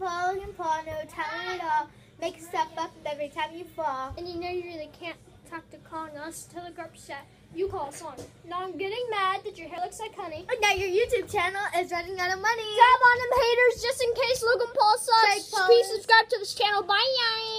Paul, Logan Paul, no talent at all. Make stuff up every time you fall. And you know you really can't talk to calling us till the group chat. You call us on. Now I'm getting mad that your hair looks like honey. And now your YouTube channel is running out of money. Grab on them haters just in case Logan Paul sucks. Please subscribe to this channel. Bye.